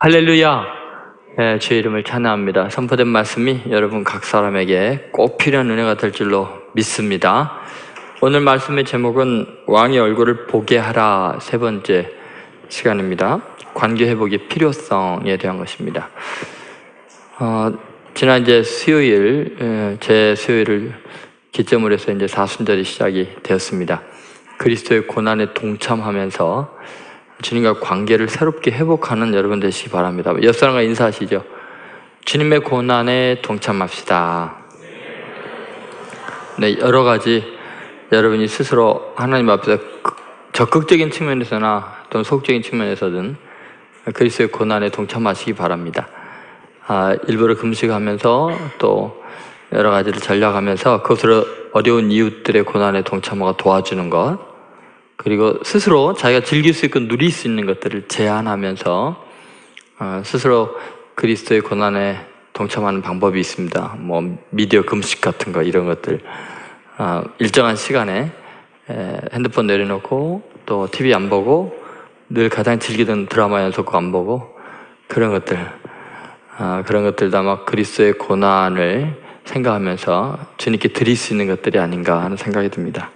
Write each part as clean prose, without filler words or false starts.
할렐루야! 네, 주의 이름을 찬양합니다. 선포된 말씀이 여러분 각 사람에게 꼭 필요한 은혜가 될 줄로 믿습니다. 오늘 말씀의 제목은 왕의 얼굴을 보게 하라, 세 번째 시간입니다. 관계 회복의 필요성에 대한 것입니다. 지난 이제 수요일, 제 수요일을 기점으로 해서 이제 사순절이 시작이 되었습니다. 그리스도의 고난에 동참하면서 주님과 관계를 새롭게 회복하는 여러분 되시기 바랍니다. 옆 사람과 인사하시죠. 주님의 고난에 동참합시다. 네, 여러 가지 여러분이 스스로 하나님 앞에서 적극적인 측면에서나 또는 소극적인 측면에서든 그리스도의 고난에 동참하시기 바랍니다. 일부러 금식하면서 또 여러 가지를 전략하면서 그것으로 어려운 이웃들의 고난에 동참하고 도와주는 것, 그리고 스스로 자기가 즐길 수 있고 누릴 수 있는 것들을 제한하면서 스스로 그리스도의 고난에 동참하는 방법이 있습니다. 미디어 금식 같은 거, 이런 것들. 일정한 시간에 핸드폰 내려놓고 또 TV 안 보고 늘 가장 즐기던 드라마 연속곡 안 보고 그런 것들도 아마 그리스도의 고난을 생각하면서 주님께 드릴 수 있는 것들이 아닌가 하는 생각이 듭니다.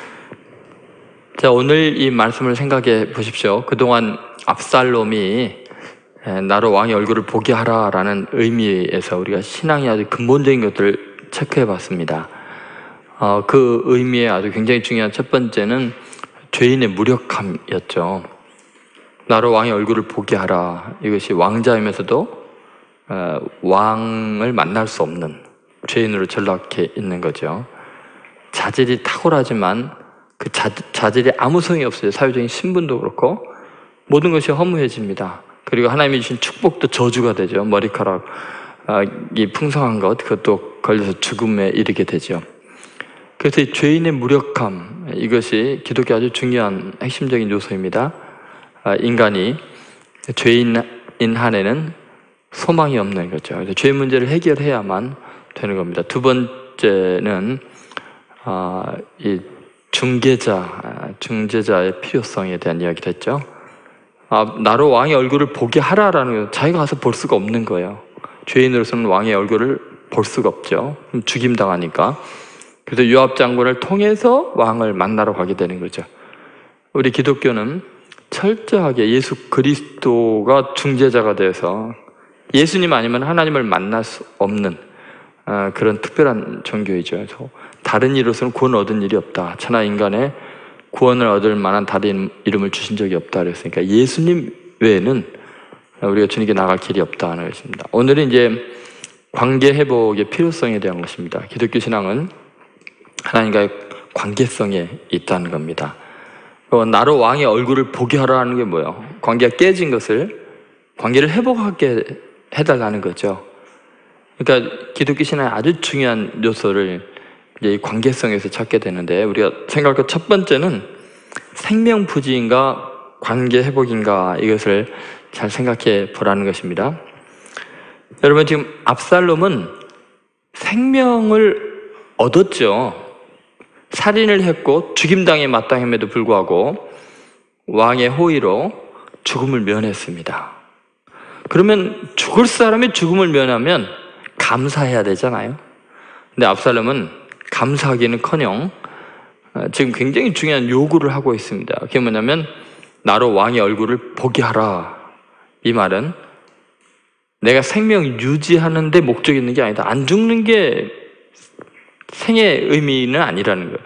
자, 오늘 이 말씀을 생각해 보십시오. 그동안 압살롬이 나로 왕의 얼굴을 보게 하라라는 의미에서 우리가 신앙의 아주 근본적인 것들을 체크해 봤습니다. 그 의미에 아주 굉장히 중요한 첫 번째는 죄인의 무력함이었죠. 나로 왕의 얼굴을 보게 하라. 이것이 왕자이면서도 왕을 만날 수 없는 죄인으로 전락해 있는 거죠. 자질이 탁월하지만 그 자질이 아무 소용이 없어요. 사회적인 신분도 그렇고 모든 것이 허무해집니다. 그리고 하나님이 주신 축복도 저주가 되죠. 머리카락이 풍성한 것, 그것도 걸려서 죽음에 이르게 되죠. 그래서 이 죄인의 무력함, 이것이 기독교 아주 중요한 핵심적인 요소입니다. 인간이 죄인인 한에는 소망이 없는 거죠. 그래서 죄 문제를 해결해야만 되는 겁니다. 두 번째는 이 중재자의 필요성에 대한 이야기를 했죠. 나로 왕의 얼굴을 보게 하라라는 건 자기가 가서 볼 수가 없는 거예요. 죄인으로서는 왕의 얼굴을 볼 수가 없죠. 죽임당하니까. 그래서 요압 장군을 통해서 왕을 만나러 가게 되는 거죠. 우리 기독교는 철저하게 예수 그리스도가 중재자가 되어서 예수님 아니면 하나님을 만날 수 없는 그런 특별한 종교이죠. 그래서 다른 이로서는 구원 얻은 일이 없다. 천하 인간의 구원을 얻을 만한 다른 이름을 주신 적이 없다. 그랬으니까 예수님 외에는 우리가 주님께 나갈 길이 없다 하는 것입니다. 오늘은 이제 관계 회복의 필요성에 대한 것입니다. 기독교 신앙은 하나님과의 관계성에 있다는 겁니다. 나로 왕의 얼굴을 보게 하라는 게 뭐예요? 관계가 깨진 것을 관계를 회복하게 해달라는 거죠. 그러니까 기독교 신앙의 아주 중요한 요소를 이제 이 관계성에서 찾게 되는데, 우리가 생각할 첫 번째는 생명 부지인가 관계 회복인가, 이것을 잘 생각해 보라는 것입니다. 여러분, 지금 압살롬은 생명을 얻었죠. 살인을 했고 죽임당에 마땅함에도 불구하고 왕의 호의로 죽음을 면했습니다. 그러면 죽을 사람이 죽음을 면하면 감사해야 되잖아요. 근데 압살롬은 감사하기는커녕 지금 굉장히 중요한 요구를 하고 있습니다. 그게 뭐냐면 나로 왕의 얼굴을 보게 하라. 이 말은 내가 생명 유지하는 데 목적이 있는 게 아니다. 안 죽는 게 생의 의미는 아니라는 거예요.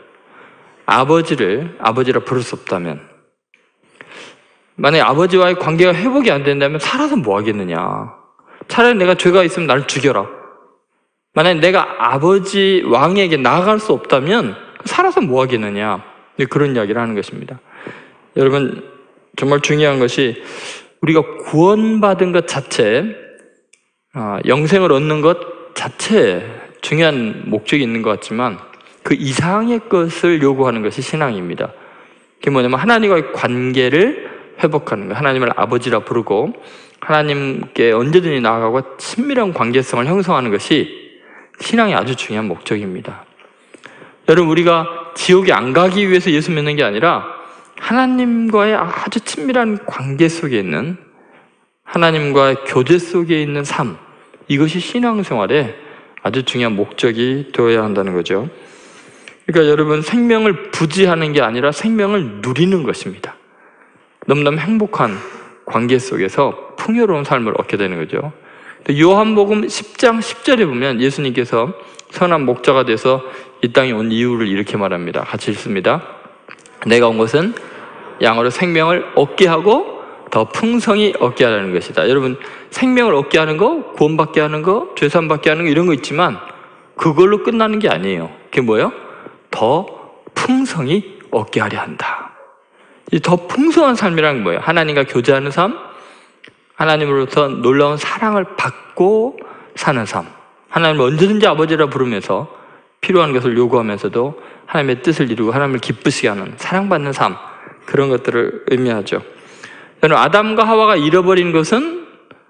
아버지라 부를 수 없다면, 만약에 아버지와의 관계가 회복이 안 된다면 살아서 뭐 하겠느냐. 차라리 내가 죄가 있으면 나를 죽여라. 만약에 내가 아버지 왕에게 나아갈 수 없다면 살아서 뭐 하겠느냐. 그런 이야기를 하는 것입니다. 여러분, 정말 중요한 것이 우리가 구원받은 것 자체, 영생을 얻는 것 자체에 중요한 목적이 있는 것 같지만 그 이상의 것을 요구하는 것이 신앙입니다. 그게 뭐냐면 하나님과의 관계를 회복하는 거예요. 하나님을 아버지라 부르고 하나님께 언제든지 나아가고 친밀한 관계성을 형성하는 것이 신앙의 아주 중요한 목적입니다. 여러분, 우리가 지옥에 안 가기 위해서 예수 믿는 게 아니라 하나님과의 아주 친밀한 관계 속에 있는 하나님과 교제 속에 있는 삶, 이것이 신앙생활의 아주 중요한 목적이 되어야 한다는 거죠. 그러니까 여러분, 생명을 부지하는 게 아니라 생명을 누리는 것입니다. 너무너무 행복한 관계 속에서 풍요로운 삶을 얻게 되는 거죠. 요한복음 10장 10절에 보면 예수님께서 선한 목자가 돼서 이 땅에 온 이유를 이렇게 말합니다. 같이 읽습니다. 내가 온 것은 양으로 생명을 얻게 하고 더 풍성히 얻게 하라는 것이다. 여러분, 생명을 얻게 하는 거, 구원받게 하는 거, 죄사함 받게 하는 거, 이런 거 있지만 그걸로 끝나는 게 아니에요. 그게 뭐예요? 더 풍성히 얻게 하려 한다. 이 더 풍성한 삶이라는 게 뭐예요? 하나님과 교제하는 삶, 하나님으로부터 놀라운 사랑을 받고 사는 삶, 하나님을 언제든지 아버지라 부르면서 필요한 것을 요구하면서도 하나님의 뜻을 이루고 하나님을 기쁘시게 하는 사랑받는 삶, 그런 것들을 의미하죠. 저는 아담과 하와가 잃어버린 것은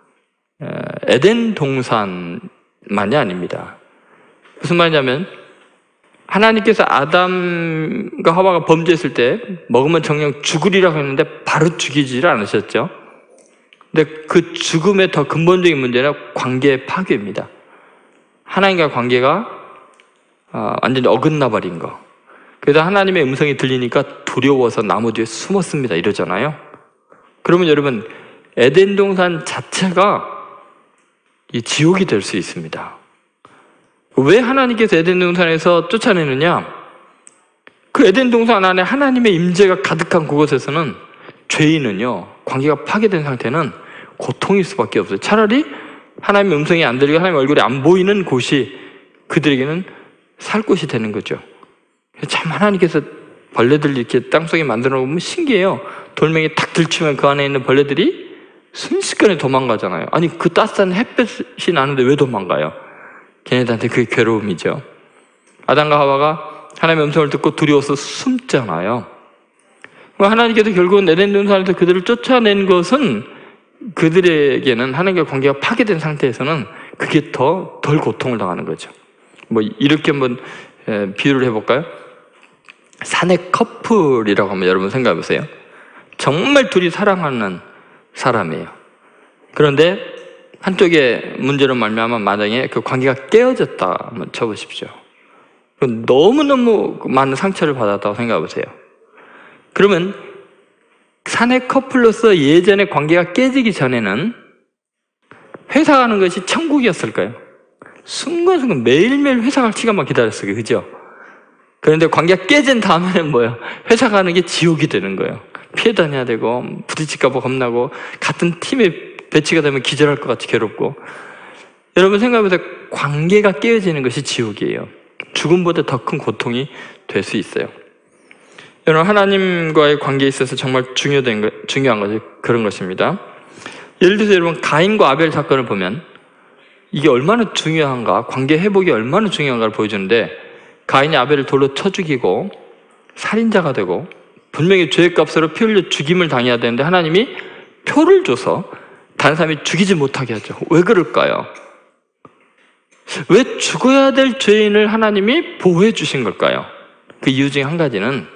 에덴 동산만이 아닙니다. 무슨 말이냐면 하나님께서 아담과 하와가 범죄했을 때 먹으면 정녕 죽으리라고 했는데 바로 죽이지를 않으셨죠. 근데 그 죽음의 더 근본적인 문제는 관계의 파괴입니다. 하나님과 관계가 완전히 어긋나 버린 거. 그래서 하나님의 음성이 들리니까 두려워서 나무 뒤에 숨었습니다, 이러잖아요. 그러면 여러분, 에덴 동산 자체가 이 지옥이 될 수 있습니다. 왜 하나님께서 에덴 동산에서 쫓아내느냐? 그 에덴 동산 안에 하나님의 임재가 가득한 그곳에서는 죄인은요, 관계가 파괴된 상태는 고통일 수밖에 없어요. 차라리 하나님의 음성이 안 들리고 하나님의 얼굴이 안 보이는 곳이 그들에게는 살 곳이 되는 거죠. 참 하나님께서 벌레들 이렇게 땅속에 만들어 놓으면 신기해요. 돌멩이 탁 들치면 그 안에 있는 벌레들이 순식간에 도망가잖아요. 아니, 그 따뜻한 햇볕이 나는데 왜 도망가요? 걔네들한테 그게 괴로움이죠. 아담과 하와가 하나님의 음성을 듣고 두려워서 숨잖아요. 하나님께서 결국은 에덴 동산에서 그들을 쫓아낸 것은 그들에게는 하나님과 관계가 파괴된 상태에서는 그게 덜 고통을 당하는 거죠. 뭐 이렇게 한번 비유를 해볼까요? 사내 커플이라고 하면 여러분 생각해 보세요. 정말 둘이 사랑하는 사람이에요. 그런데 한쪽의 문제로 말미암아 만약에 그 관계가 깨어졌다 한번 쳐보십시오. 너무너무 많은 상처를 받았다고 생각해 보세요. 그러면 사내 커플로서 예전에 관계가 깨지기 전에는 회사 가는 것이 천국이었을까요? 순간순간 매일매일 회사 갈 시간만 기다렸어요. 그죠? 그런데 관계가 깨진 다음에는 뭐예요? 회사 가는 게 지옥이 되는 거예요. 피해 다녀야 되고 부딪힐까 봐 겁나고 같은 팀에 배치가 되면 기절할 것 같이 괴롭고. 여러분 생각해보세요. 관계가 깨어지는 것이 지옥이에요. 죽음보다 더 큰 고통이 될 수 있어요. 여러분, 하나님과의 관계에 있어서 정말 중요한 것이 그런 것입니다. 예를 들어서 여러분, 가인과 아벨 사건을 보면 이게 얼마나 중요한가, 관계 회복이 얼마나 중요한가를 보여주는데, 가인이 아벨을 돌로 쳐 죽이고 살인자가 되고 분명히 죄의 값으로 피 흘려 죽임을 당해야 되는데 하나님이 표를 줘서 다른 사람이 죽이지 못하게 하죠. 왜 그럴까요? 왜 죽어야 될 죄인을 하나님이 보호해 주신 걸까요? 그 이유 중에 한 가지는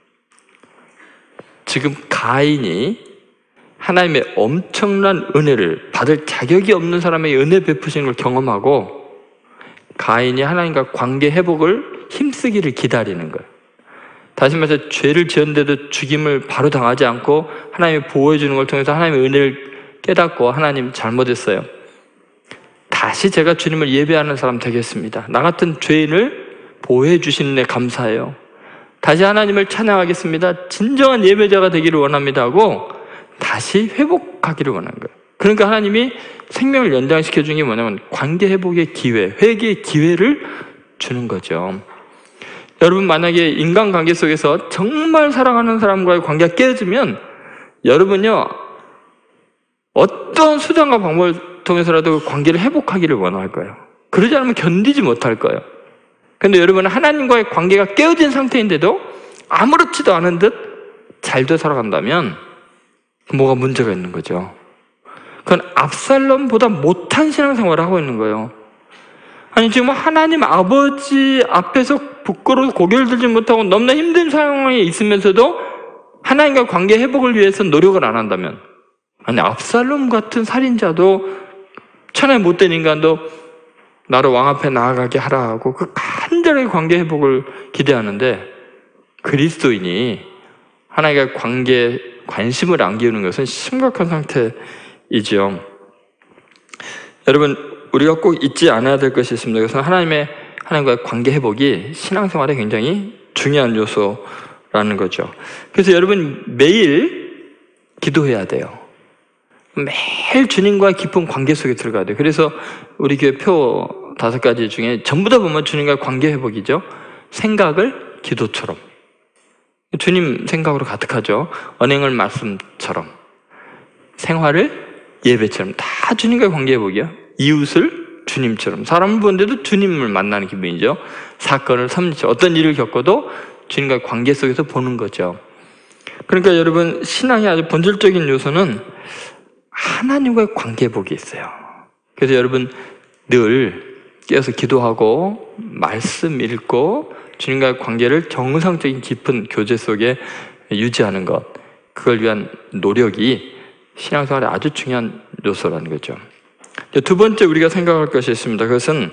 지금 가인이 하나님의 엄청난 은혜를 받을 자격이 없는 사람에게 은혜 베푸시는 걸 경험하고 가인이 하나님과 관계 회복을 힘쓰기를 기다리는 거예요. 다시 말해서 죄를 지었는데도 죽임을 바로 당하지 않고 하나님이 보호해 주는 걸 통해서 하나님의 은혜를 깨닫고 하나님 잘못했어요. 다시 제가 주님을 예배하는 사람 되겠습니다. 나 같은 죄인을 보호해 주시는 데 감사해요. 다시 하나님을 찬양하겠습니다. 진정한 예배자가 되기를 원합니다 하고 다시 회복하기를 원하는 거예요. 그러니까 하나님이 생명을 연장시켜 주는 게 뭐냐면 관계 회복의 기회, 회개의 기회를 주는 거죠. 여러분 만약에 인간관계 속에서 정말 사랑하는 사람과의 관계가 깨어지면 여러분요 어떤 수단과 방법을 통해서라도 관계를 회복하기를 원할 거예요. 그러지 않으면 견디지 못할 거예요. 그런데 여러분은 하나님과의 관계가 깨어진 상태인데도 아무렇지도 않은 듯 잘도 살아간다면 뭐가 문제가 있는 거죠. 그건 압살롬보다 못한 신앙생활을 하고 있는 거예요. 아니 지금 하나님 아버지 앞에서 부끄러워 고개를 들지 못하고 너무나 힘든 상황에 있으면서도 하나님과 관계 회복을 위해서 노력을 안 한다면 아니, 압살롬 같은 살인자도, 천하에 못된 인간도 나로 왕 앞에 나아가게 하라 하고 그 간절하게 관계 회복을 기대하는데, 그리스도인이 하나님과의 관계에 관심을 안 기우는 것은 심각한 상태이죠. 여러분, 우리가 꼭 잊지 않아야 될 것이 있습니다. 그것은 하나님과의 관계 회복이 신앙생활에 굉장히 중요한 요소라는 거죠. 그래서 여러분, 매일 기도해야 돼요. 매일 주님과의 깊은 관계 속에 들어가야 돼요. 그래서 우리 교회 표 5가지 중에 전부 다 보면 주님과의 관계 회복이죠. 생각을 기도처럼, 주님 생각으로 가득하죠. 언행을 말씀처럼, 생활을 예배처럼, 다 주님과의 관계 회복이야. 이웃을 주님처럼, 사람을 보는데도 주님을 만나는 기분이죠. 사건을 섭리처럼, 어떤 일을 겪어도 주님과의 관계 속에서 보는 거죠. 그러니까 여러분, 신앙의 아주 본질적인 요소는 하나님과의 관계 회복이 있어요. 그래서 여러분, 늘 깨어서 기도하고 말씀 읽고 주님과의 관계를 정상적인 깊은 교제 속에 유지하는 것, 그걸 위한 노력이 신앙생활의 아주 중요한 요소라는 거죠. 두 번째 우리가 생각할 것이 있습니다. 그것은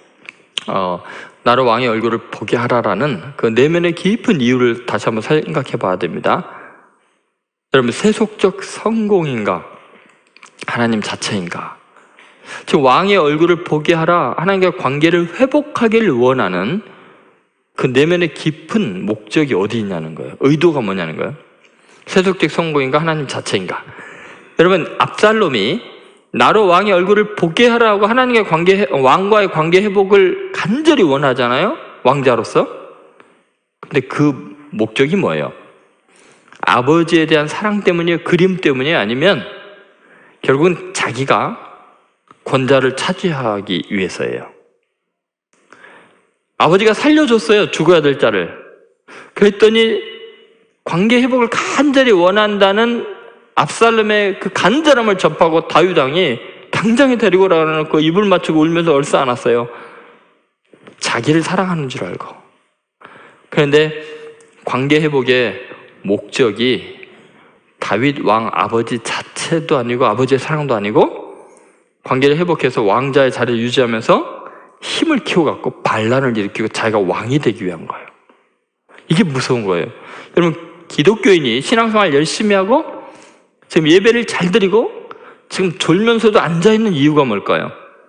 나로 왕의 얼굴을 보게 하라라는 그 내면의 깊은 이유를 다시 한번 생각해 봐야 됩니다. 여러분, 세속적 성공인가, 하나님 자체인가? 지금 왕의 얼굴을 보게 하라, 하나님과 관계를 회복하기를 원하는 그 내면의 깊은 목적이 어디 있냐는 거예요. 의도가 뭐냐는 거예요. 세속적 성공인가, 하나님 자체인가? 여러분, 압살롬이 나로 왕의 얼굴을 보게 하라고 왕과의 관계 회복을 간절히 원하잖아요, 왕자로서. 근데 그 목적이 뭐예요? 아버지에 대한 사랑 때문이에요? 그림 때문이에요? 아니면 결국은 자기가 권자를 차지하기 위해서예요. 아버지가 살려줬어요, 죽어야 될 자를. 그랬더니 관계 회복을 간절히 원한다는 압살롬의 그 간절함을 접하고 다윗 왕이 당장에 데리고 나가놓고 입을 맞추고 울면서 얼싸안았어요. 자기를 사랑하는 줄 알고. 그런데 관계 회복의 목적이 다윗 왕 아버지 자체도 아니고 아버지의 사랑도 아니고, 관계를 회복해서 왕자의 자리를 유지하면서 힘을 키워갖고 반란을 일으키고 자기가 왕이 되기 위한 거예요. 이게 무서운 거예요. 여러분, 기독교인이 신앙생활 열심히 하고 지금 예배를 잘 드리고 지금 졸면서도 앉아있는 이유가 뭘까요?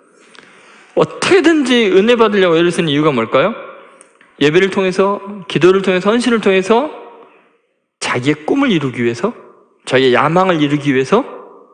어떻게든지 은혜 받으려고 애를 쓰는 이유가 뭘까요? 예배를 통해서, 기도를 통해서, 헌신을 통해서 자기의 꿈을 이루기 위해서, 자기의 야망을 이루기 위해서,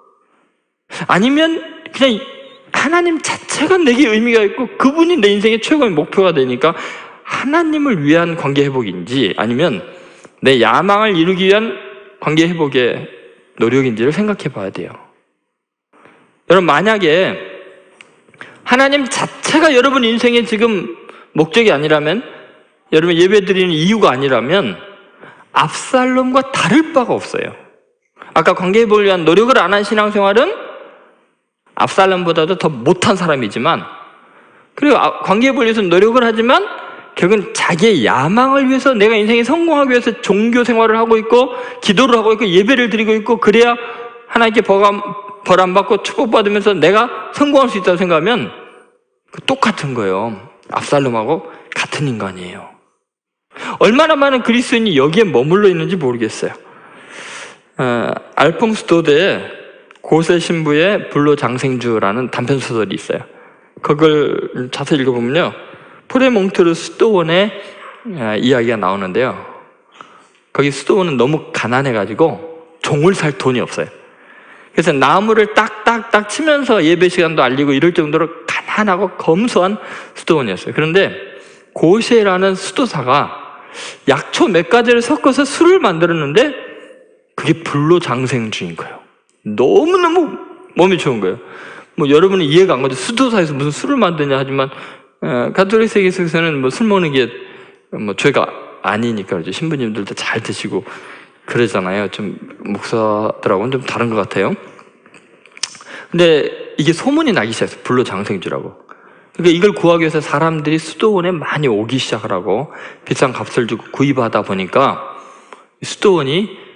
아니면 그냥 하나님 자체가 내게 의미가 있고 그분이 내 인생의 최고의 목표가 되니까 하나님을 위한 관계 회복인지, 아니면 내 야망을 이루기 위한 관계 회복의 노력인지를 생각해 봐야 돼요. 여러분, 만약에 하나님 자체가 여러분 인생의 지금 목적이 아니라면, 여러분 예배 드리는 이유가 아니라면 압살롬과 다를 바가 없어요. 아까 관계 회복을 위한 노력을 안 한 신앙생활은 압살롬보다도 더 못한 사람이지만, 그리고 관계 회복을 위해서 노력을 하지만 결국은 자기의 야망을 위해서, 내가 인생에 성공하기 위해서 종교 생활을 하고 있고 기도를 하고 있고 예배를 드리고 있고, 그래야 하나님께 벌 안 받고 축복받으면서 내가 성공할 수 있다고 생각하면 똑같은 거예요. 압살롬하고 같은 인간이에요. 얼마나 많은 그리스도인이 여기에 머물러 있는지 모르겠어요. 알퐁스 도데의 고세 신부의 불로장생주라는 단편소설이 있어요. 그걸 자세히 읽어보면요, 프레몽트르 수도원의 이야기가 나오는데요, 거기 수도원은 너무 가난해가지고 종을 살 돈이 없어요. 그래서 나무를 딱딱딱 치면서 예배 시간도 알리고 이럴 정도로 가난하고 검소한 수도원이었어요. 그런데 고세라는 수도사가 약초 몇 가지를 섞어서 술을 만들었는데 그게 불로장생주인 거예요. 너무너무 몸이 좋은 거예요. 뭐 여러분은 이해가 안 가죠. 수도사에서 무슨 술을 만드냐 하지만, 가톨릭 세계에서는 뭐 술 먹는 게 뭐 죄가 아니니까 그렇죠. 신부님들도 잘 드시고 그러잖아요. 좀 목사들하고는 좀 다른 것 같아요. 근데 이게 소문이 나기 시작했어요. 불로장생주라고. 그러니까 이걸 구하기 위해서 사람들이 수도원에 많이 오기 시작하라고 비싼 값을 주고 구입하다 보니까 수도원이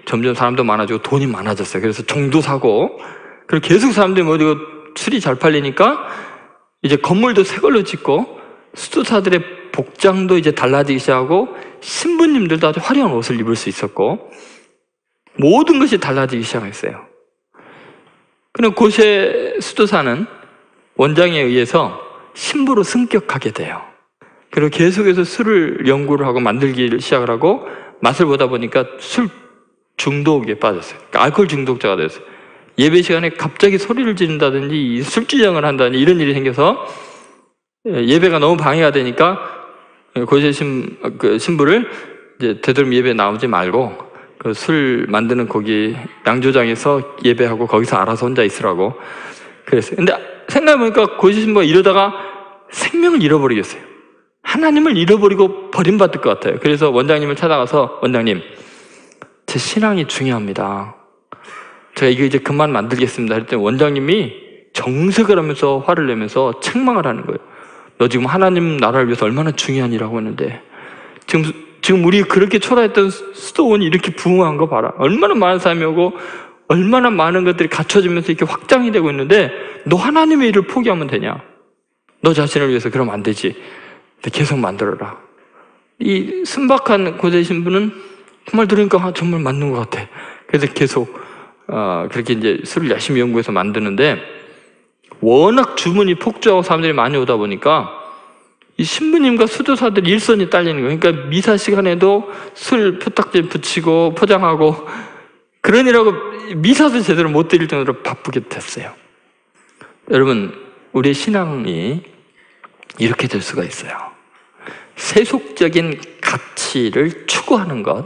점점 사람도 많아지고 돈이 많아졌어요. 그래서 종도 사고, 그리고 계속 사람들이 모두 술이 잘 팔리니까 이제 건물도 새 걸로 짓고, 수도사들의 복장도 이제 달라지기 시작하고, 신부님들도 아주 화려한 옷을 입을 수 있었고, 모든 것이 달라지기 시작했어요. 그럼 고세 수도사는 원장에 의해서 신부로 승격하게 돼요. 그리고 계속해서 술을 연구를 하고 만들기를 시작을 하고, 맛을 보다 보니까 술 중독에 빠졌어요. 그러니까 알코올 중독자가 됐어요. 예배 시간에 갑자기 소리를 지른다든지 술주정을 한다든지 이런 일이 생겨서 예배가 너무 방해가 되니까 고세 신부를 이제 되도록 예배에 나오지 말고 그 술 만드는 거기 양조장에서 예배하고 거기서 알아서 혼자 있으라고 그랬어요. 근데 생각해보니까 고세 신부가 이러다가 생명을 잃어버리겠어요. 하나님을 잃어버리고 버림받을 것 같아요. 그래서 원장님을 찾아가서, 원장님, 제 신앙이 중요합니다. 제가 이거 이제 그만 만들겠습니다. 했더니 원장님이 정색을 하면서 화를 내면서 책망을 하는 거예요. 너 지금 하나님 나라를 위해서 얼마나 중요한 일을 하고 있는데, 지금 우리 그렇게 초라했던 수도원이 이렇게 부흥한 거 봐라. 얼마나 많은 사람이 오고 얼마나 많은 것들이 갖춰지면서 이렇게 확장이 되고 있는데 너 하나님의 일을 포기하면 되냐? 너 자신을 위해서 그러면 안 되지. 계속 만들어라. 이 순박한 고대 신부는 정말 들으니까 정말 맞는 것 같아. 그래서 계속 그렇게 이제 술을 열심히 연구해서 만드는데, 워낙 주문이 폭주하고 사람들이 많이 오다 보니까 이 신부님과 수도사들 일선이 딸리는 거예요. 그러니까 미사 시간에도 술 표딱지 붙이고 포장하고 그러느라고 미사도 제대로 못 드릴 정도로 바쁘게 됐어요. 여러분, 우리의 신앙이 이렇게 될 수가 있어요. 세속적인 가치를 추구하는 것,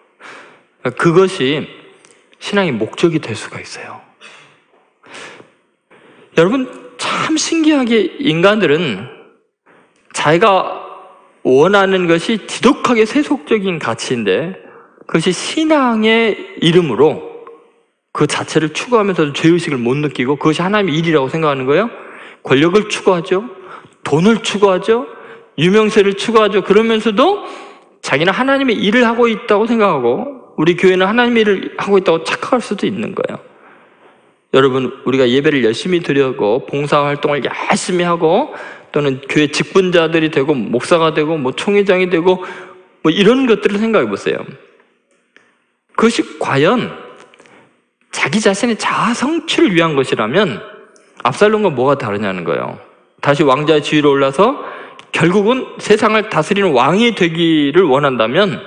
그것이 신앙의 목적이 될 수가 있어요. 여러분, 참 신기하게 인간들은 자기가 원하는 것이 지독하게 세속적인 가치인데 그것이 신앙의 이름으로 그 자체를 추구하면서도 죄의식을 못 느끼고 그것이 하나님의 일이라고 생각하는 거예요. 권력을 추구하죠. 돈을 추구하죠. 유명세를 추구하죠. 그러면서도 자기는 하나님의 일을 하고 있다고 생각하고 우리 교회는 하나님의 일을 하고 있다고 착각할 수도 있는 거예요. 여러분, 우리가 예배를 열심히 드리고 봉사활동을 열심히 하고 또는 교회 직분자들이 되고 목사가 되고 뭐 총회장이 되고 뭐 이런 것들을 생각해 보세요. 그것이 과연 자기 자신의 자아 성취를 위한 것이라면 압살롬과 뭐가 다르냐는 거예요. 다시 왕자의 지위로 올라서 결국은 세상을 다스리는 왕이 되기를 원한다면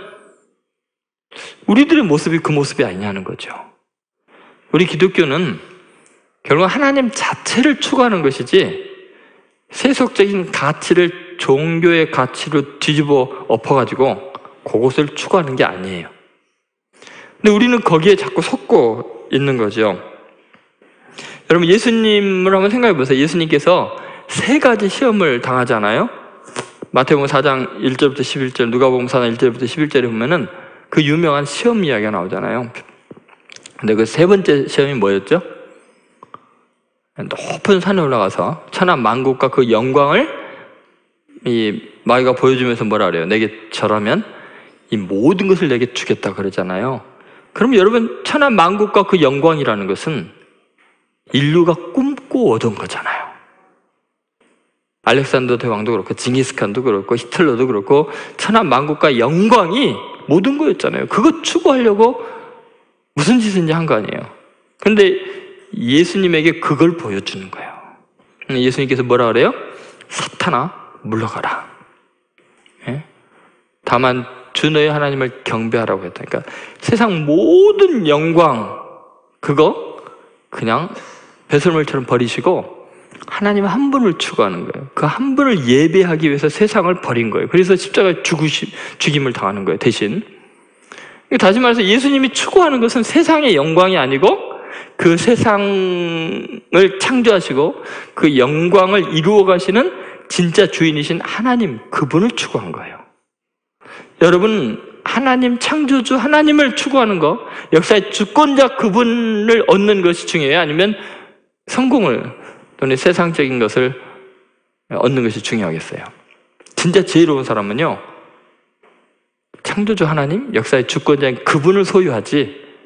우리들의 모습이 그 모습이 아니냐는 거죠. 우리 기독교는 결국 하나님 자체를 추구하는 것이지 세속적인 가치를 종교의 가치로 뒤집어 엎어가지고 그것을 추구하는 게 아니에요. 근데 우리는 거기에 자꾸 속고 있는 거죠. 여러분, 예수님을 한번 생각해 보세요. 예수님께서 세 가지 시험을 당하잖아요. 마태복음 4장 1절부터 11절, 누가복음 4장 1절부터 11절에 보면은 그 유명한 시험 이야기가 나오잖아요. 근데 그 세 번째 시험이 뭐였죠? 높은 산에 올라가서 천하 만국과 그 영광을 이 마귀가 보여주면서 뭐라 그래요? 내게 절하면 이 모든 것을 내게 주겠다 그러잖아요. 그럼 여러분, 천하 만국과 그 영광이라는 것은 인류가 꿈꿔 오던 거잖아요. 알렉산더 대왕도 그렇고 징기스칸도 그렇고 히틀러도 그렇고 천하 만국과 영광이 모든 거였잖아요. 그거 추구하려고 무슨 짓인지 한 거 아니에요. 근데 예수님에게 그걸 보여주는 거예요. 예수님께서 뭐라 그래요? 사탄아, 물러가라. 예? 다만 주 너의 하나님을 경배하라고 했다. 그러니까 세상 모든 영광 그거 그냥 배설물처럼 버리시고 하나님 한 분을 추구하는 거예요. 그 한 분을 예배하기 위해서 세상을 버린 거예요. 그래서 십자가에 죽임을 당하는 거예요, 대신. 다시 말해서 예수님이 추구하는 것은 세상의 영광이 아니고 그 세상을 창조하시고 그 영광을 이루어 가시는 진짜 주인이신 하나님, 그분을 추구한 거예요. 여러분, 하나님 창조주 하나님을 추구하는 거, 역사의 주권자 그분을 얻는 것이 중요해요? 아니면 성공을 또는 세상적인 것을 얻는 것이 중요하겠어요? 진짜 지혜로운 사람은요, 창조주 하나님, 역사의 주권자인 그분을 소유하지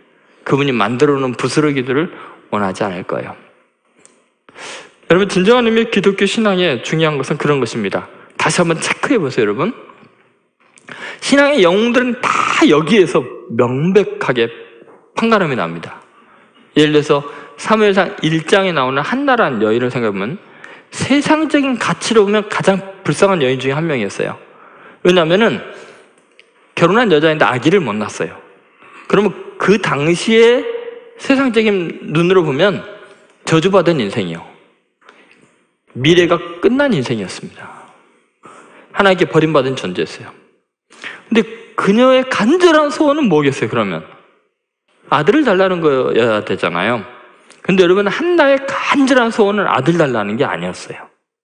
그분이 만들어 놓은 부스러기들을 원하지 않을 거예요. 여러분, 진정한 의미의 기독교 신앙의 중요한 것은 그런 것입니다. 다시 한번 체크해 보세요, 여러분. 신앙의 영웅들은 다 여기에서 명백하게 판가름이 납니다. 예를 들어서 사무엘상 1장에 나오는 한나라는 여인을 생각해보면 세상적인 가치로 보면 가장 불쌍한 여인 중에 한 명이었어요. 왜냐하면 결혼한 여자인데 아기를 못 낳았어요. 그러면 그 당시에 세상적인 눈으로 보면 저주받은 인생이요, 미래가 끝난 인생이었습니다. 하나님께 버림받은 존재였어요. 근데 그녀의 간절한 소원은 뭐겠어요? 그러면 아들을 달라는 거여야 되잖아요. 근데 여러분, 한나의 간절한 소원은 아들 달라는 게 아니었어요.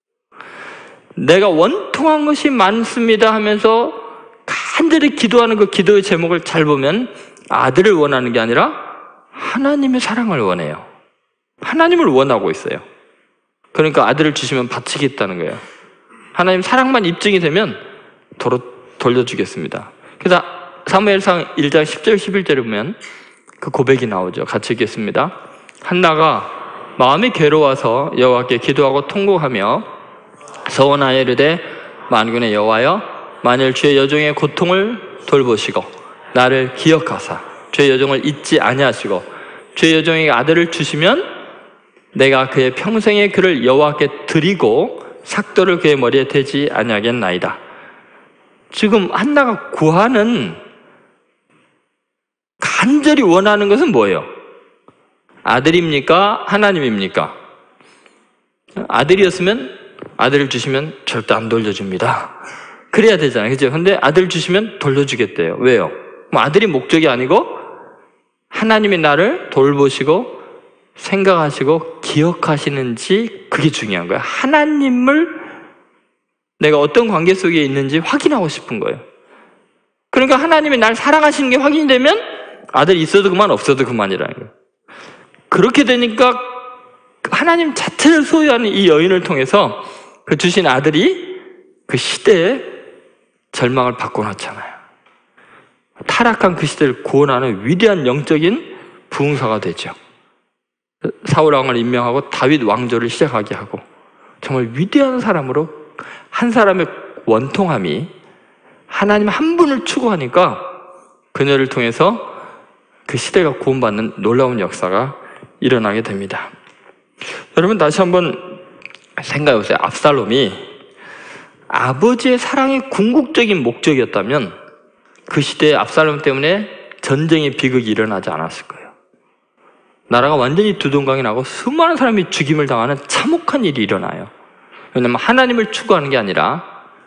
내가 원통한 것이 많습니다 하면서 간절히 기도하는 그 기도의 제목을 잘 보면 아들을 원하는 게 아니라 하나님의 사랑을 원해요. 하나님을 원하고 있어요. 그러니까 아들을 주시면 바치겠다는 거예요. 하나님 사랑만 입증이 되면 돌려주겠습니다. 그래서 사무엘상 1장 10절 11절에 보면 그 고백이 나오죠. 같이 읽겠습니다. 한나가 마음이 괴로워서 여호와께 기도하고 통곡하며 서원하여 이르되 만군의 여호와여, 만일 주의 여종의 고통을 돌보시고 나를 기억하사 주의 여종을 잊지 아니하시고 주의 여종에게 아들을 주시면 내가 그의 평생의 그를 여호와께 드리고 삭도를 그의 머리에 대지 아니하겠나이다. 지금 한나가 구하는, 간절히 원하는 것은 뭐예요? 아들입니까? 하나님입니까? 아들이었으면 아들을 주시면 절대 안 돌려줍니다. 그래야 되잖아요, 그죠? 근데 아들 주시면 돌려주겠대요. 왜요? 아들이 목적이 아니고 하나님이 나를 돌보시고 생각하시고 기억하시는지, 그게 중요한 거예요. 하나님을 내가 어떤 관계 속에 있는지 확인하고 싶은 거예요. 그러니까 하나님이 날 사랑하시는 게 확인되면 아들이 있어도 그만 없어도 그만이라는 거예요. 그렇게 되니까 하나님 자체를 소유하는 이 여인을 통해서 그 주신 아들이 그 시대에 절망을 바꿔놨잖아요. 타락한 그 시대를 구원하는 위대한 영적인 부흥사가 되죠. 사울 왕을 임명하고 다윗 왕조를 시작하게 하고, 정말 위대한 사람으로, 한 사람의 원통함이 하나님 한 분을 추구하니까 그녀를 통해서 그 시대가 구원받는 놀라운 역사가 일어나게 됩니다. 여러분, 다시 한번 생각해 보세요. 압살롬이 아버지의 사랑이 궁극적인 목적이었다면 그 시대에 압살롬 때문에 전쟁의 비극이 일어나지 않았을 거예요. 나라가 완전히 두동강이 나고 수많은 사람이 죽임을 당하는 참혹한 일이 일어나요. 왜냐하면 하나님을 추구하는 게 아니라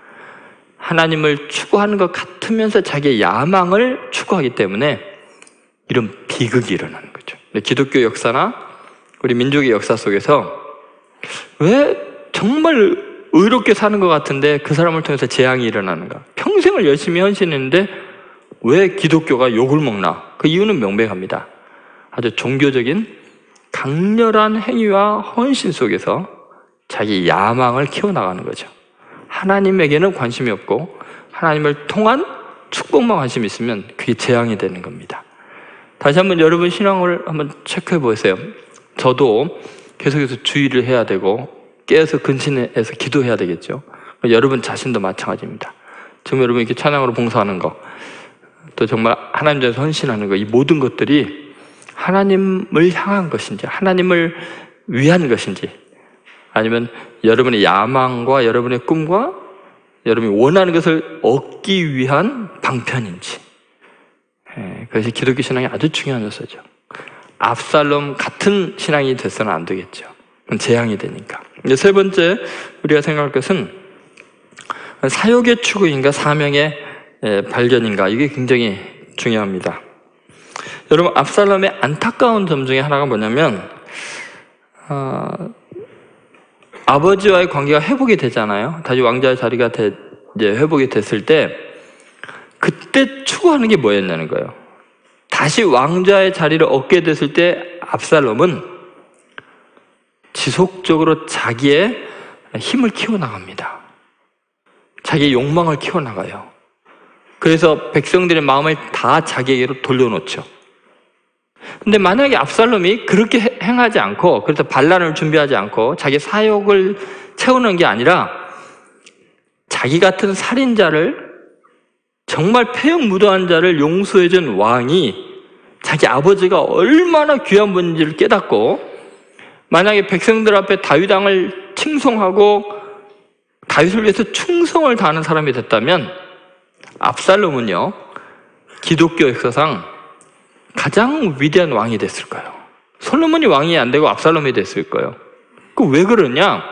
하나님을 추구하는 것 같으면서 자기의 야망을 추구하기 때문에 이런 비극이 일어나는 거죠. 기독교 역사나 우리 민족의 역사 속에서 왜 정말 의롭게 사는 것 같은데 그 사람을 통해서 재앙이 일어나는가? 평생을 열심히 헌신했는데 왜 기독교가 욕을 먹나? 그 이유는 명백합니다. 아주 종교적인 강렬한 행위와 헌신 속에서 자기 야망을 키워나가는 거죠. 하나님에게는 관심이 없고 하나님을 통한 축복만 관심이 있으면 그게 재앙이 되는 겁니다. 다시 한번 여러분 신앙을 한번 체크해 보세요. 저도 계속해서 주의를 해야 되고 깨어서 근신해서 기도해야 되겠죠. 여러분 자신도 마찬가지입니다. 지금 여러분 이렇게 찬양으로 봉사하는 거, 또 정말 하나님 전에서 헌신하는 거, 이 모든 것들이 하나님을 향한 것인지 하나님을 위한 것인지, 아니면 여러분의 야망과 여러분의 꿈과 여러분이 원하는 것을 얻기 위한 방편인지, 그것이 기독교 신앙이 아주 중요한 요소죠. 압살롬 같은 신앙이 돼서는 안 되겠죠. 그건 재앙이 되니까. 이제 세 번째 우리가 생각할 것은 사역의 추구인가 사명의 발견인가, 이게 굉장히 중요합니다. 여러분, 압살롬의 안타까운 점 중에 하나가 뭐냐면 아버지와의 관계가 회복이 되잖아요. 다시 왕자의 자리가 이제 회복이 됐을 때 그때 추구하는 게 뭐였냐는 거예요. 다시 왕자의 자리를 얻게 됐을 때 압살롬은 지속적으로 자기의 힘을 키워나갑니다. 자기의 욕망을 키워나가요. 그래서 백성들의 마음을 다 자기에게로 돌려놓죠. 근데 만약에 압살롬이 그렇게 행하지 않고, 그래서 반란을 준비하지 않고 자기 사욕을 채우는 게 아니라 자기 같은 살인자를, 정말 폐역무도한 자를 용서해준 왕이 자기 아버지가 얼마나 귀한 분인지를 깨닫고, 만약에 백성들 앞에 다윗 왕을 칭송하고 다윗을 위해서 충성을 다하는 사람이 됐다면 압살롬은요, 기독교 역사상 가장 위대한 왕이 됐을 거예요. 솔로몬이 왕이 안 되고 압살롬이 됐을 거예요. 그 왜 그러냐?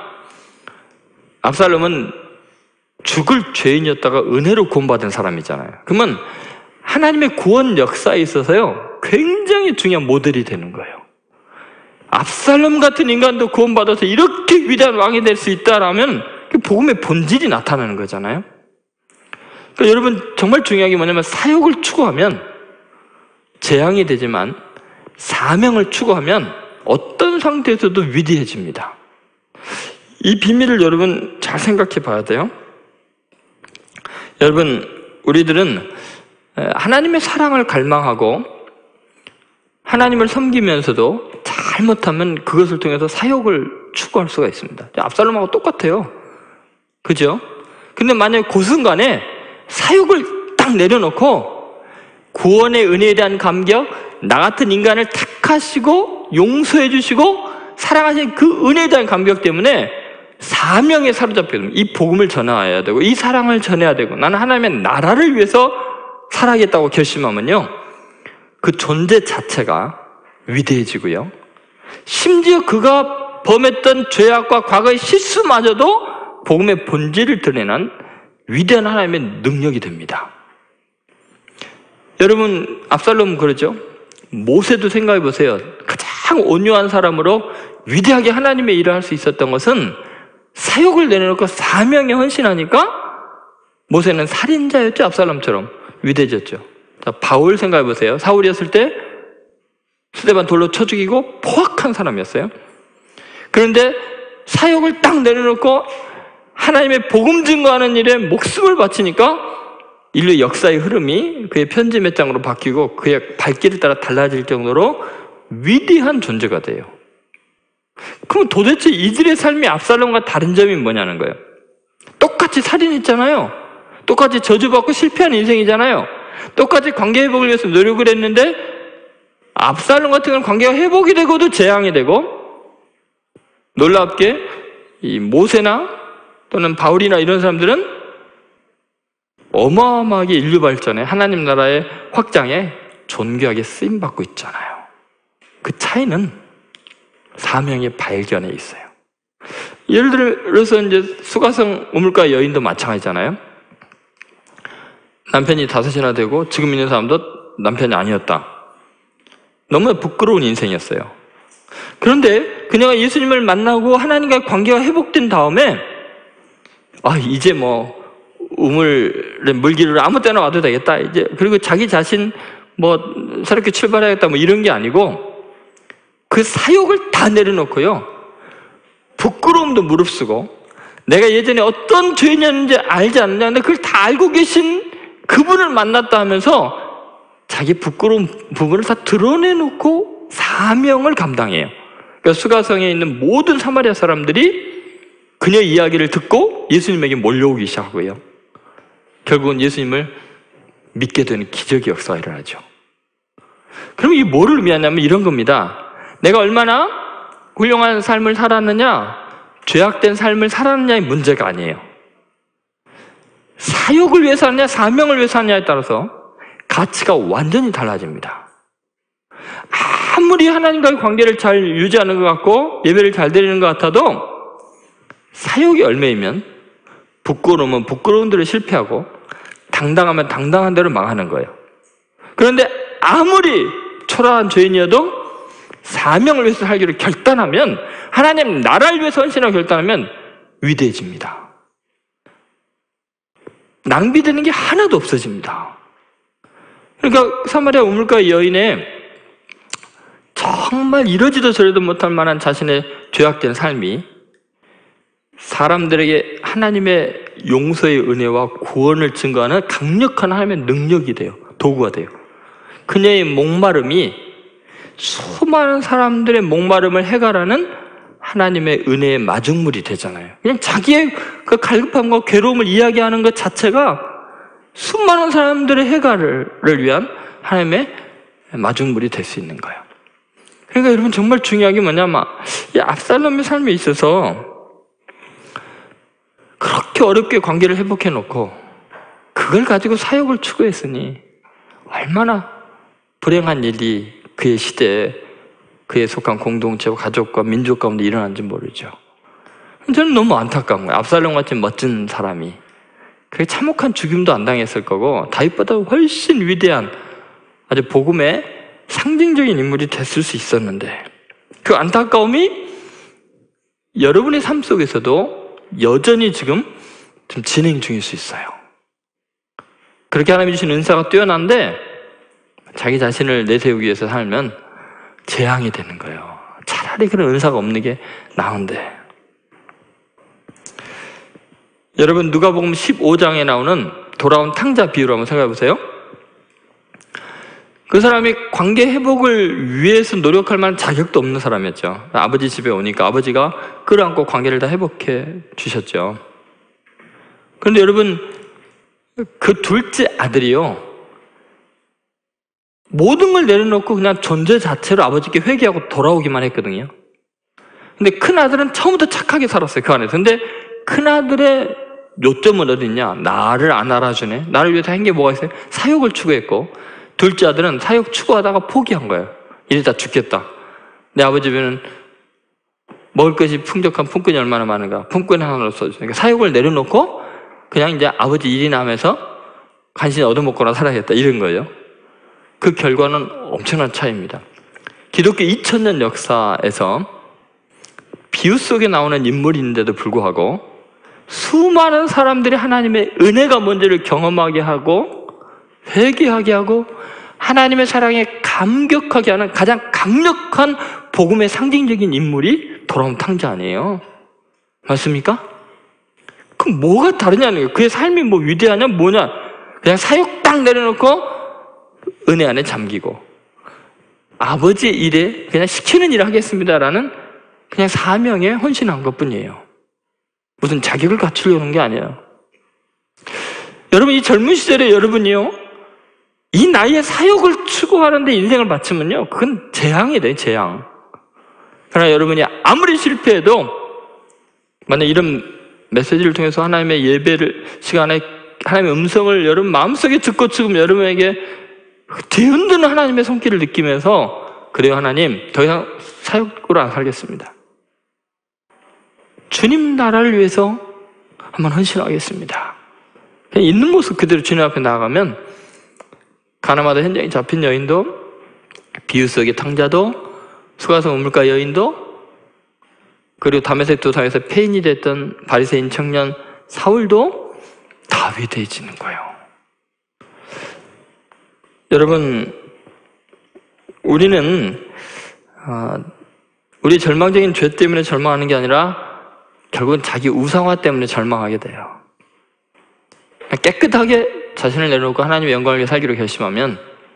압살롬은 죽을 죄인이었다가 은혜로 구원받은 사람이잖아요. 그러면 하나님의 구원 역사에 있어서요, 굉장히 중요한 모델이 되는 거예요. 압살롬 같은 인간도 구원받아서 이렇게 위대한 왕이 될 수 있다라면 복음의 본질이 나타나는 거잖아요. 그러니까 여러분, 정말 중요한 게 뭐냐면 사역을 추구하면 재앙이 되지만 사명을 추구하면 어떤 상태에서도 위대해집니다. 이 비밀을 여러분 잘 생각해 봐야 돼요. 여러분, 우리들은 하나님의 사랑을 갈망하고 하나님을 섬기면서도 잘못하면 그것을 통해서 사역을 추구할 수가 있습니다. 압살롬하고 똑같아요. 그죠? 근데 만약에 그 순간에 사역을 딱 내려놓고 구원의 은혜에 대한 감격, 나 같은 인간을 택하시고 용서해 주시고 사랑하신 그 은혜에 대한 감격 때문에 사명에 사로잡게 됩니다. 이 복음을 전해야 되고 이 사랑을 전해야 되고 나는 하나님의 나라를 위해서 살아야겠다고 결심하면요, 그 존재 자체가 위대해지고요, 심지어 그가 범했던 죄악과 과거의 실수마저도 복음의 본질을 드러내는 위대한 하나님의 능력이 됩니다. 여러분, 압살롬은 그러죠. 모세도 생각해 보세요. 가장 온유한 사람으로 위대하게 하나님의 일을 할 수 있었던 것은 사역을 내려놓고 사명에 헌신하니까 모세는 살인자였죠. 압살롬처럼 위대해졌죠. 자, 바울 생각해 보세요. 사울이었을 때 스데반 돌로 쳐 죽이고 포악한 사람이었어요. 그런데 사역을 딱 내려놓고 하나님의 복음 증거하는 일에 목숨을 바치니까 인류 역사의 흐름이 그의 편지 몇 장으로 바뀌고 그의 발길에 따라 달라질 정도로 위대한 존재가 돼요. 그럼 도대체 이들의 삶이 압살롬과 다른 점이 뭐냐는 거예요. 똑같이 살인했잖아요. 똑같이 저주받고 실패한 인생이잖아요. 똑같이 관계 회복을 위해서 노력을 했는데 압살롬 같은 건 관계가 회복이 되고도 재앙이 되고, 놀랍게 이 모세나 또는 바울이나 이런 사람들은 어마어마하게 인류 발전에, 하나님 나라의 확장에 존귀하게 쓰임받고 있잖아요. 그 차이는 사명의 발견에 있어요. 예를 들어서 이제 수가성 우물가 여인도 마찬가지잖아요. 남편이 5이나 되고 지금 있는 사람도 남편이 아니었다. 너무나 부끄러운 인생이었어요. 그런데 그녀가 예수님을 만나고 하나님과의 관계가 회복된 다음에 이제 뭐 우물의 물기를 아무 때나 와도 되겠다. 이제 그리고 자기 자신 새롭게 출발해야겠다 이런 게 아니고 그 사욕을 다 내려놓고요, 부끄러움도 무릅쓰고 내가 예전에 어떤 죄인이었는지 알지 않느냐, 근데 그걸 다 알고 계신 그분을 만났다 하면서 자기 부끄러운 부분을 다 드러내놓고 사명을 감당해요. 그러니까 수가성에 있는 모든 사마리아 사람들이 그녀의 이야기를 듣고 예수님에게 몰려오기 시작하고요, 결국은 예수님을 믿게 되는 기적의 역사가 일어나죠. 그럼 이게 뭐를 의미하냐면 이런 겁니다. 내가 얼마나 훌륭한 삶을 살았느냐, 죄악된 삶을 살았느냐의 문제가 아니에요. 사역을 위해서 하느냐, 사명을 위해서 하느냐에 따라서 가치가 완전히 달라집니다. 아무리 하나님과의 관계를 잘 유지하는 것 같고 예배를 잘 드리는 것 같아도 사역이 얼매이면 부끄러우면 부끄러운 대로 실패하고 당당하면 당당한 대로 망하는 거예요. 그런데 아무리 초라한 죄인이어도 사명을 위해서 살기로 결단하면, 하나님 나라를 위해서 헌신하고 결단하면 위대해집니다. 낭비되는 게 하나도 없어집니다. 그러니까 사마리아 우물가 여인의 정말 이러지도 저러지도 못할 만한 자신의 죄악된 삶이 사람들에게 하나님의 용서의 은혜와 구원을 증거하는 강력한 하나님의 능력이 돼요. 도구가 돼요. 그녀의 목마름이 수많은 사람들의 목마름을 해결하는 하나님의 은혜의 마중물이 되잖아요. 그냥 자기의 그 갈급함과 괴로움을 이야기하는 것 자체가 수많은 사람들의 해결을 위한 하나님의 마중물이 될 수 있는 거예요. 그러니까 여러분 정말 중요한 게 뭐냐면 이 압살롬의 삶에 있어서 그렇게 어렵게 관계를 회복해 놓고 그걸 가지고 사역을 추구했으니 얼마나 불행한 일이 그의 시대에 그에 속한 공동체와 가족과 민족 가운데 일어난지 모르죠. 저는 너무 안타까운 거예요. 압살롬같이 멋진 사람이 그게 참혹한 죽임도 안 당했을 거고 다윗보다 훨씬 위대한 아주 복음의 상징적인 인물이 됐을 수 있었는데 그 안타까움이 여러분의 삶 속에서도 여전히 지금 좀 진행 중일 수 있어요. 그렇게 하나님이 주신 은사가 뛰어난데 자기 자신을 내세우기 위해서 살면 재앙이 되는 거예요. 차라리 그런 은사가 없는 게 나은데. 여러분 누가복음 15장에 나오는 돌아온 탕자 비유를 한번 생각해 보세요. 그 사람이 관계 회복을 위해서 노력할 만한 자격도 없는 사람이었죠. 아버지 집에 오니까 아버지가 끌어안고 관계를 다 회복해 주셨죠. 그런데 여러분 그 둘째 아들이요 모든 걸 내려놓고 그냥 존재 자체로 아버지께 회개하고 돌아오기만 했거든요. 근데 큰 아들은 처음부터 착하게 살았어요. 그 안에서. 근데 큰 아들의 요점은 어딨냐? 나를 안 알아주네. 나를 위해서 한 게 뭐가 있어요? 사역을 추구했고 둘째 아들은 사역 추구하다가 포기한 거예요. 이러다 죽겠다. 내 아버지 집에는 먹을 것이 풍족한 품꾼이 얼마나 많은가. 품꾼 하나로 써주세요. 그러니까 사역을 내려놓고 그냥 이제 아버지 일이나 하면서 간신히 얻어먹거나 살아야겠다. 이런 거예요. 그 결과는 엄청난 차이입니다. 기독교 2000년 역사에서 비유 속에 나오는 인물인데도 불구하고 수많은 사람들이 하나님의 은혜가 뭔지를 경험하게 하고 회개하게 하고 하나님의 사랑에 감격하게 하는 가장 강력한 복음의 상징적인 인물이 돌아온 탕자 아니에요? 맞습니까? 그럼 뭐가 다르냐는 거예요. 그의 삶이 뭐 위대하냐 뭐냐. 그냥 사역 딱 내려놓고 은혜 안에 잠기고 아버지의 일에 그냥 시키는 일을 하겠습니다라는 그냥 사명에 헌신한 것뿐이에요. 무슨 자격을 갖추려는 게 아니에요. 여러분 이 젊은 시절에 여러분이요 이 나이에 사역을 추구하는데 인생을 바치면요 그건 재앙이 돼요. 재앙. 그러나 여러분이 아무리 실패해도 만약 이런 메시지를 통해서 하나님의 예배를 시간에 하나님의 음성을 여러분 마음속에 듣고 지금 여러분에게 뒤흔드는 하나님의 손길을 느끼면서 그래요 하나님 더 이상 사역으로 안 살겠습니다. 주님 나라를 위해서 한번 헌신하겠습니다. 그냥 있는 모습 그대로 주님 앞에 나아가면 가나마다 현장에 잡힌 여인도 비유 속의 탕자도 수가성 우물가 여인도 그리고 다메섹 도상에서 폐인이 됐던 바리새인 청년 사울도 다 위대해지는 거예요. 여러분 우리는 우리 절망적인 죄 때문에 절망하는 게 아니라 결국은 자기 우상화 때문에 절망하게 돼요. 깨끗하게 자신을 내려놓고 하나님의 영광을 위해 살기로 결심하면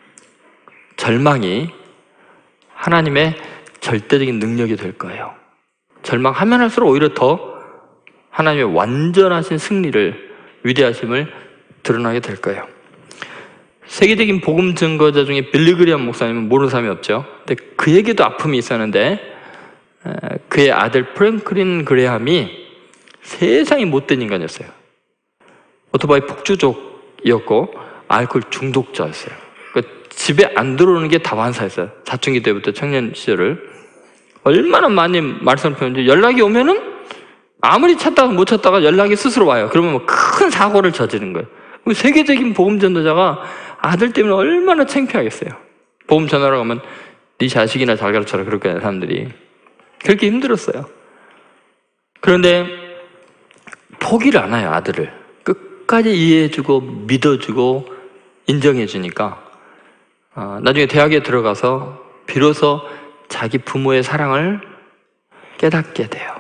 절망이 하나님의 절대적인 능력이 될 거예요. 절망하면 할수록 오히려 더 하나님의 완전하신 승리를 위대하심을 드러나게 될 거예요. 세계적인 복음 증거자 중에 빌리 그레이엄 목사님은 모르는 사람이 없죠. 근데 그에게도 아픔이 있었는데 그의 아들 프랭클린 그레이엄이 세상에 못된 인간이었어요. 오토바이 폭주족이었고 알코올 중독자였어요. 집에 안 들어오는 게 다반사였어요. 사춘기 때부터 청년 시절을 얼마나 많이 말썽을 피웠는지 연락이 오면은 아무리 찾다가 못 찾다가 연락이 스스로 와요. 그러면 큰 사고를 저지른 거예요. 세계적인 복음 전도자가 아들 때문에 얼마나 창피하겠어요. 복음 전하러 가면 네 자식이나 잘 가르쳐라 그럴 거예요. 사람들이 그렇게 힘들었어요. 그런데 포기를 안 해요. 아들을 끝까지 이해해주고 믿어주고 인정해주니까 나중에 대학에 들어가서 비로소 자기 부모의 사랑을 깨닫게 돼요.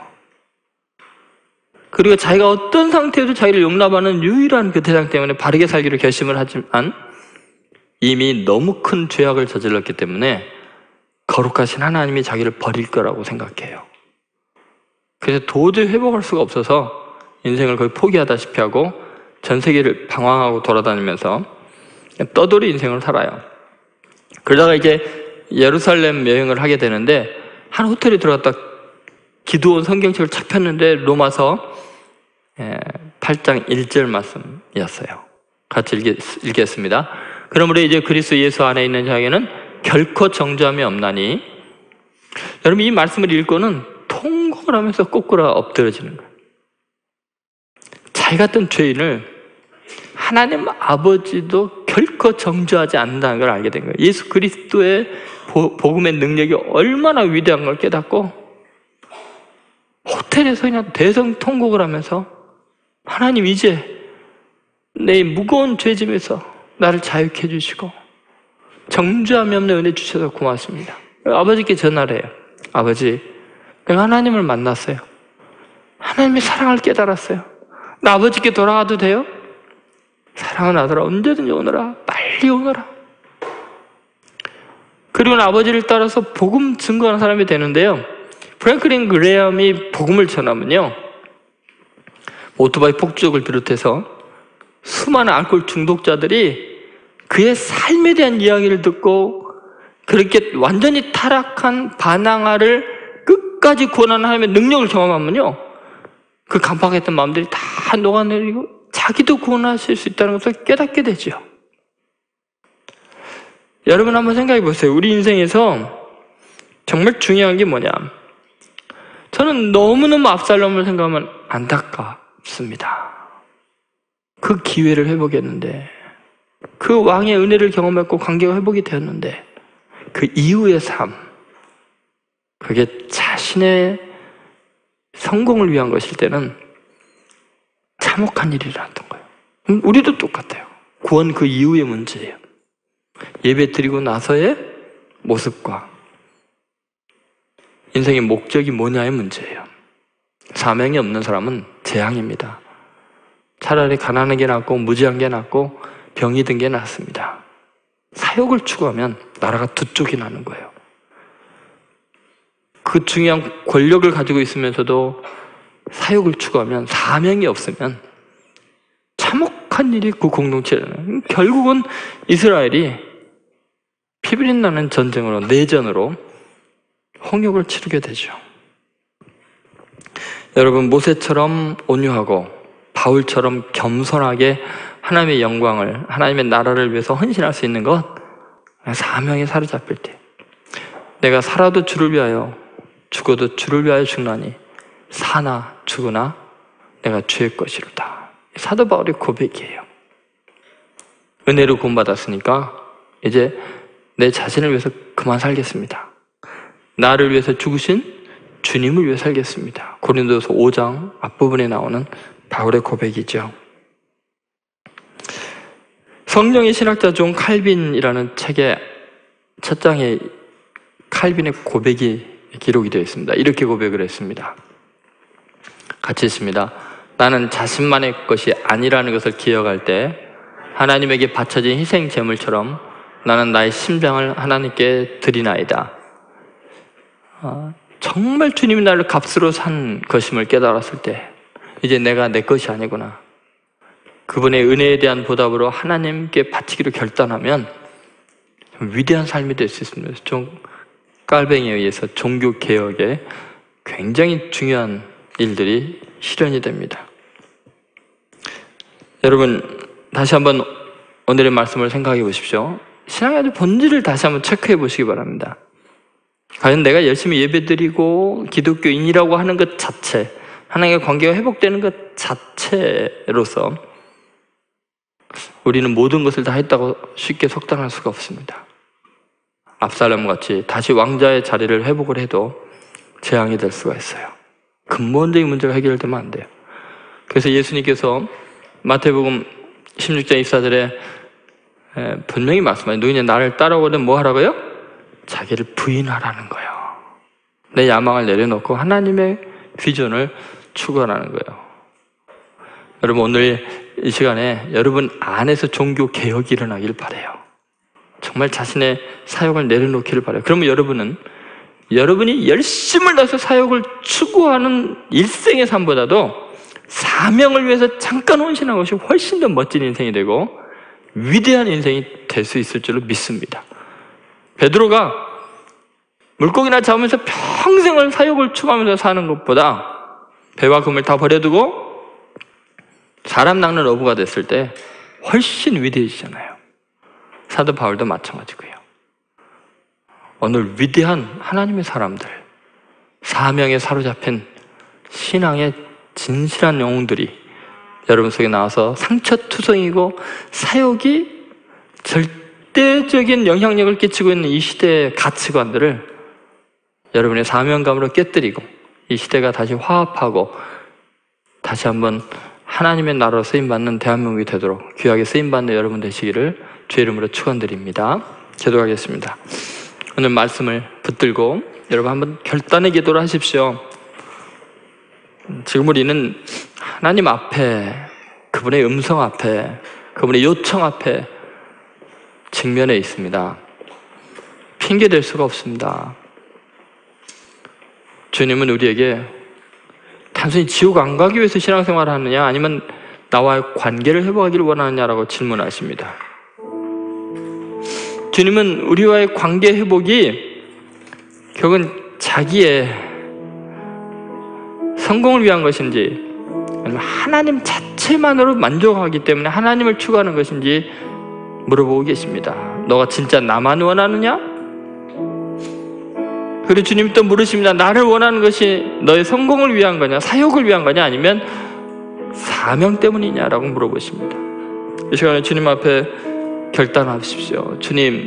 그리고 자기가 어떤 상태에도 자기를 용납하는 유일한 그 대상 때문에 바르게 살기로 결심을 하지만 이미 너무 큰 죄악을 저질렀기 때문에 거룩하신 하나님이 자기를 버릴 거라고 생각해요. 그래서 도저히 회복할 수가 없어서 인생을 거의 포기하다시피 하고 전 세계를 방황하고 돌아다니면서 떠돌이 인생을 살아요. 그러다가 이제 예루살렘 여행을 하게 되는데 한 호텔에 들어갔다 기도원 성경책을 착 폈는데 로마서 8장 1절 말씀이었어요. 같이 읽겠습니다. 그러므로 이제 그리스도 예수 안에 있는 자에게는 결코 정죄함이 없나니. 여러분, 이 말씀을 읽고는 통곡을 하면서 꼬꾸라 엎드려지는 거예요. 자기 같은 죄인을 하나님 아버지도 결코 정죄하지 않는다는 걸 알게 된 거예요. 예수 그리스도의 복음의 능력이 얼마나 위대한 걸 깨닫고 호텔에서 그냥 대성통곡을 하면서 하나님, 이제 내 무거운 죄짐에서 나를 자유케 해주시고 정죄함이 없는 은혜 주셔서 고맙습니다. 아버지께 전화를 해요. 아버지, 내가 하나님을 만났어요. 하나님의 사랑을 깨달았어요. 나 아버지께 돌아가도 돼요? 사랑하는 아들아, 언제든지 오너라. 빨리 오너라. 그리고 아버지를 따라서 복음 증거하는 사람이 되는데요. 프랭클린 그레엄이 복음을 전하면요, 오토바이 폭주족을 비롯해서 수많은 알코올 중독자들이 그의 삶에 대한 이야기를 듣고 그렇게 완전히 타락한 바나나를 끝까지 구원하는 하나님의 능력을 경험하면요, 그 강팍했던 마음들이 다 녹아내리고 자기도 구원하실 수 있다는 것을 깨닫게 되죠. 여러분 한번 생각해 보세요. 우리 인생에서 정말 중요한 게 뭐냐? 저는 너무너무 압살롬을 생각하면 안타깝습니다. 그 기회를 회복했는데, 그 왕의 은혜를 경험했고 관계가 회복이 되었는데, 그 이후의 삶, 그게 자신의 성공을 위한 것일 때는 참혹한 일이라던 거예요. 우리도 똑같아요. 구원 그 이후의 문제예요. 예배 드리고 나서의 모습과 인생의 목적이 뭐냐의 문제예요. 사명이 없는 사람은 재앙입니다. 차라리 가난한 게 낫고 무지한 게 낫고 병이 든 게 낫습니다. 사욕을 추구하면 나라가 두 쪽이 나는 거예요. 그 중요한 권력을 가지고 있으면서도 사욕을 추구하면, 사명이 없으면 참혹한 일이 그 공동체라는, 결국은 이스라엘이 피부린 나는 전쟁으로, 내전으로 홍역을 치르게 되죠. 여러분, 모세처럼 온유하고 바울처럼 겸손하게 하나님의 영광을, 하나님의 나라를 위해서 헌신할 수 있는 것, 사명에 사로잡힐 때, 내가 살아도 주를 위하여 죽어도 주를 위하여 죽나니 사나 죽으나 내가 주의 것이로다. 사도 바울의 고백이에요. 은혜로 구원받았으니까 이제 내 자신을 위해서 그만 살겠습니다. 나를 위해서 죽으신 주님을 위해 살겠습니다. 고린도서 5장 앞부분에 나오는 바울의 고백이죠. 성령의 신학자 존 칼빈이라는 책의 첫 장에 칼빈의 고백이 기록이 되어 있습니다. 이렇게 고백을 했습니다. 같이 있습니다. 나는 자신만의 것이 아니라는 것을 기억할 때 하나님에게 바쳐진 희생 제물처럼 나는 나의 심장을 하나님께 드리나이다. 정말 주님이 나를 값으로 산 것임을 깨달았을 때 이제 내가 내 것이 아니구나. 그분의 은혜에 대한 보답으로 하나님께 바치기로 결단하면 위대한 삶이 될 수 있습니다. 좀 깔뱅이에 의해서 종교개혁에 굉장히 중요한 일들이 실현이 됩니다. 여러분, 다시 한번 오늘의 말씀을 생각해 보십시오. 신앙의 아주 본질을 다시 한번 체크해 보시기 바랍니다. 과연 내가 열심히 예배드리고 기독교인이라고 하는 것 자체, 하나님과 관계가 회복되는 것 자체로서 우리는 모든 것을 다 했다고 쉽게 속단할 수가 없습니다. 압살롬 같이 다시 왕자의 자리를 회복을 해도 재앙이 될 수가 있어요. 근본적인 문제가 해결되면 안 돼요. 그래서 예수님께서 마태복음 16장 24절에 분명히 말씀하세요. 누구냐 나를 따라오거든 뭐 하라고요? 자기를 부인하라는 거예요. 내 야망을 내려놓고 하나님의 비전을 추구하라는 거예요. 여러분, 오늘 이 시간에 여러분 안에서 종교 개혁이 일어나길 바라요. 정말 자신의 사역을 내려놓기를 바라요. 그러면 여러분이 열심을 다해서 사역을 추구하는 일생의 삶보다도 사명을 위해서 잠깐 헌신한 것이 훨씬 더 멋진 인생이 되고 위대한 인생이 될 수 있을 줄로 믿습니다. 베드로가 물고기나 잡으면서 평생을 사역을 추구하면서 사는 것보다 배와 금을 다 버려두고 사람 낚는 어부가 됐을 때 훨씬 위대해지잖아요. 사도 바울도 마찬가지고요. 오늘 위대한 하나님의 사람들, 사명에 사로잡힌 신앙의 진실한 영웅들이 여러분 속에 나와서 상처투성이고 사역이 절대적인 영향력을 끼치고 있는 이 시대의 가치관들을 여러분의 사명감으로 깨뜨리고 이 시대가 다시 화합하고 다시 한번 하나님의 나라로 쓰임받는 대한민국이 되도록 귀하게 쓰임받는 여러분 되시기를 주의 이름으로 축원드립니다. 기도하겠습니다. 오늘 말씀을 붙들고 여러분 한번 결단의 기도를 하십시오. 지금 우리는 하나님 앞에, 그분의 음성 앞에, 그분의 요청 앞에 직면해 있습니다. 핑계 댈 수가 없습니다. 주님은 우리에게 단순히 지옥 안 가기 위해서 신앙생활을 하느냐, 아니면 나와의 관계를 회복하기를 원하느냐라고 질문하십니다. 주님은 우리와의 관계 회복이 결국은 자기의 성공을 위한 것인지, 아니면 하나님 자체만으로 만족하기 때문에 하나님을 추구하는 것인지 물어보고 계십니다. 너가 진짜 나만 원하느냐? 그리고 주님이 또 물으십니다. 나를 원하는 것이 너의 성공을 위한 거냐, 사역을 위한 거냐, 아니면 사명 때문이냐라고 물어보십니다. 이 시간에 주님 앞에 결단하십시오. 주님,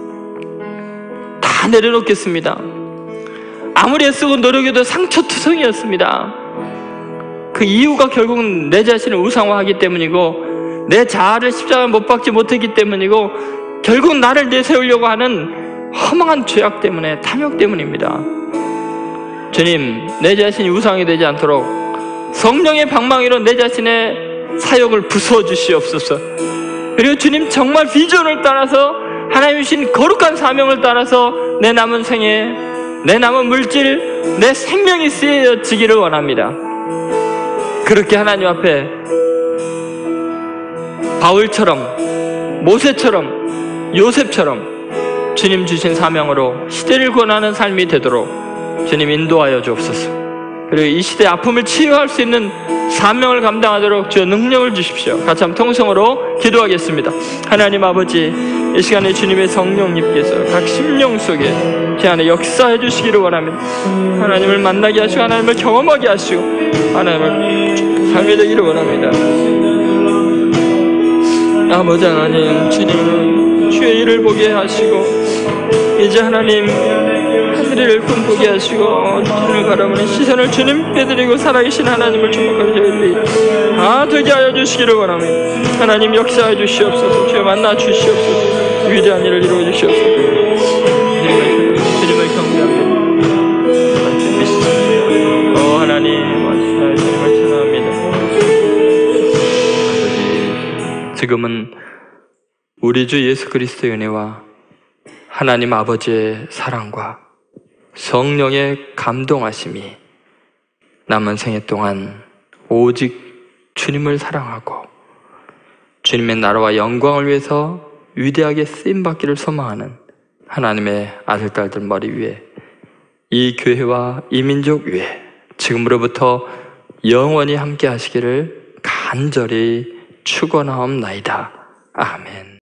다 내려놓겠습니다. 아무리 애쓰고 노력해도 상처투성이었습니다. 그 이유가 결국은 내 자신을 우상화하기 때문이고, 내 자아를 십자가에 못 박지 못했기 때문이고, 결국 나를 내세우려고 하는 허망한 죄악 때문에, 탐욕 때문입니다. 주님, 내 자신이 우상이 되지 않도록 성령의 방망이로 내 자신의 사역을 부수어 주시옵소서. 그리고 주님, 정말 비전을 따라서 하나님 주신 거룩한 사명을 따라서 내 남은 생에, 내 남은 물질, 내 생명이 쓰여지기를 원합니다. 그렇게 하나님 앞에 바울처럼, 모세처럼, 요셉처럼 주님 주신 사명으로 시대를 권하는 삶이 되도록 주님 인도하여 주옵소서. 그리고 이 시대의 아픔을 치유할 수 있는 사명을 감당하도록 주여 능력을 주십시오. 같이 한번 통성으로 기도하겠습니다. 하나님 아버지, 이 시간에 주님의 성령님께서 각 심령 속에 제 안에 역사해 주시기를 원합니다. 하나님을 만나게 하시고 하나님을 경험하게 하시고 하나님을 삶이 되기를 원합니다. 아버지 하나님, 주님은 주의 일을 보게 하시고 이제 하나님 하늘을 꿈꾸게 하시고 주님을 바라보는 시선을 주님께 드리고 살아계신 하나님을 주목하는 저희들이 다 되게 하여 주시기를 원합니다. 하나님 역사해 주시옵소서. 주여 만나 주시옵소서. 위대한 일을 이루어 주시옵소서. 주님을 경배합니다. 하나님 주님을 찬양합니다. 지금은 우리 주 예수 그리스도의 은혜와 하나님 아버지의 사랑과 성령의 감동하심이 남은 생애 동안 오직 주님을 사랑하고 주님의 나라와 영광을 위해서 위대하게 쓰임받기를 소망하는 하나님의 아들, 딸들 머리 위에, 이 교회와 이 민족 위에 지금으로부터 영원히 함께 하시기를 간절히 축원하옵나이다. 아멘.